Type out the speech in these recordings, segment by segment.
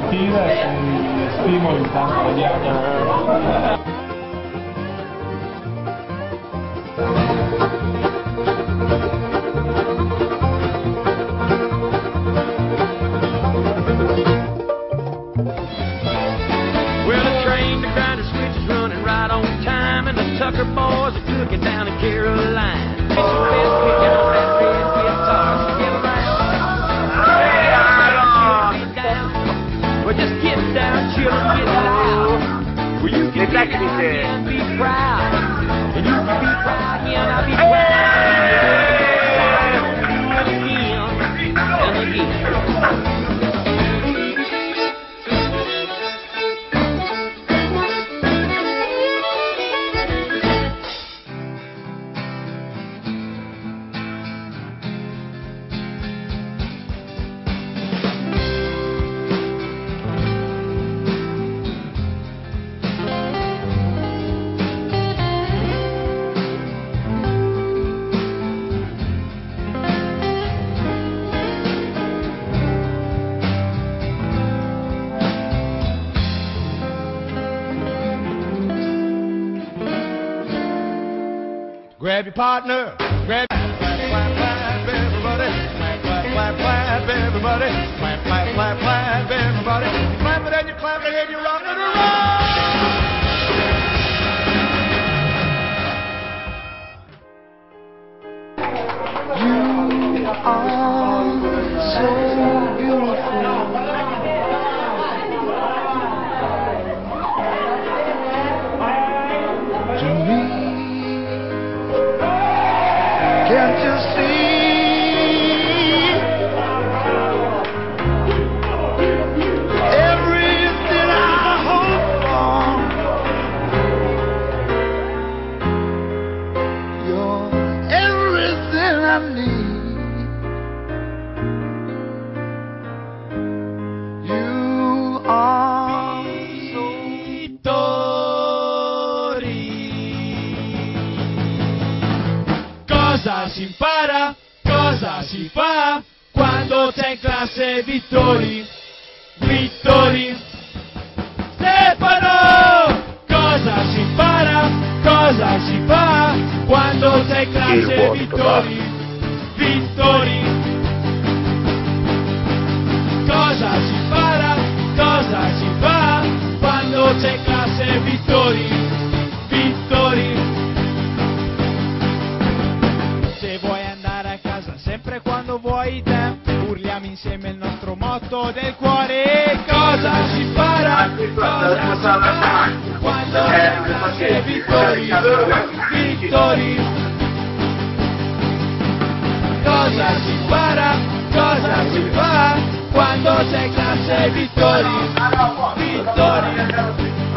mattina e si stimoli intanto la dieta. Tucker boys are cooking down in Caroline. Get your best pick out that red guitar. Get around, down. Well, just get down, chill and get loud. Well, you can be down and be proud. And you can be proud and I'll be proud. Do it again and again. Grab your partner, grab clap, clap, clap, everybody, clap, clap, clap, clap, everybody, clap, clap, clap, clap, everybody, clap it and you clap it and you rock it around. You are so beautiful. Can't you see everything I hope for? You're everything I need. You are Cosa si impara, cosa si fa quando c'è in classe Vittori, Vittori. Stefano! Cosa si impara, cosa si fa quando c'è in classe Vittori, Vittori. Cosa si impara, cosa si fa quando c'è in classe Vittori, Vittori. Sempre quando vuoi te, urliamo insieme il nostro motto del cuore. Cosa si impara, cosa si fa, quando c'è Vittori, Vittori. Cosa si impara, cosa si fa, quando c'è classe Vittori, Vittori.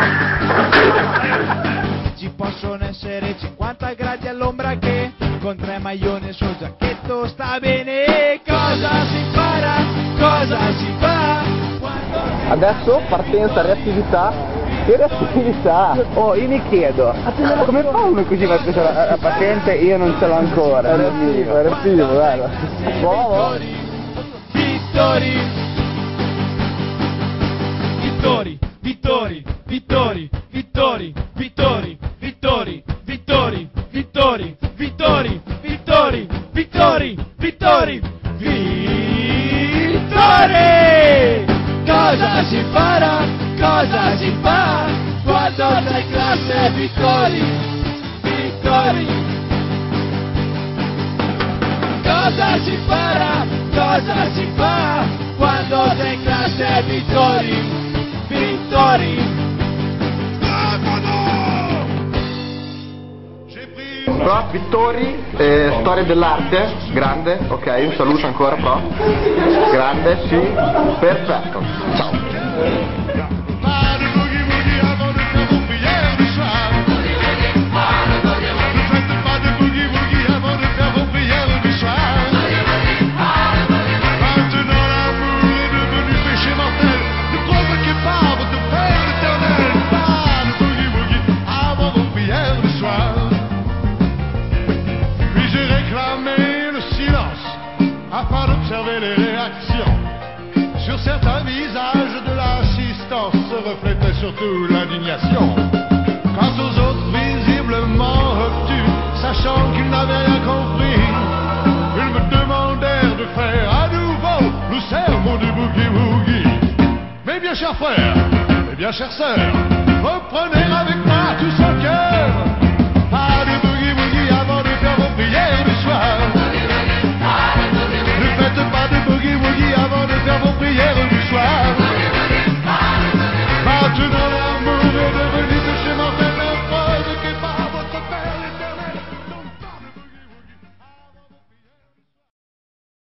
Ci possono essere 50 gradi all'ombra che con 3 maglioni il suo giacchetto sta bene. Cosa si impara, cosa si fa quando... Adesso partenza, reattività. Che reattività? Oh, io mi chiedo, come fa uno così va a prendere la patente e io non ce l'ho ancora? Era figo, guarda. Vittori, Vittori, Vittori, Vittori, Vittori, Vittori, Vittori, Vittori, Vittori, Vittori, Vittori, Vittori, Vittori, Vittori! Cosa si farà, cosa si fa quando sei classe Vittori, Vittori? Cosa si farà, cosa si fa quando sei classe Vittori, Vittori? Prof Vittori, storia dell'arte, grande, ok, un saluto ancora Prof, grande, sì, perfetto, ciao. Afin d'observer les réactions sur certains visages de la c'était surtout l'indignation. Quant aux autres visiblement obtus, sachant qu'ils n'avaient rien compris, ils me demandèrent de faire à nouveau le sermon du boogie-woogie. Mes bien chers frères, mes bien chères sœurs, reprenez avec moi tout son cœur.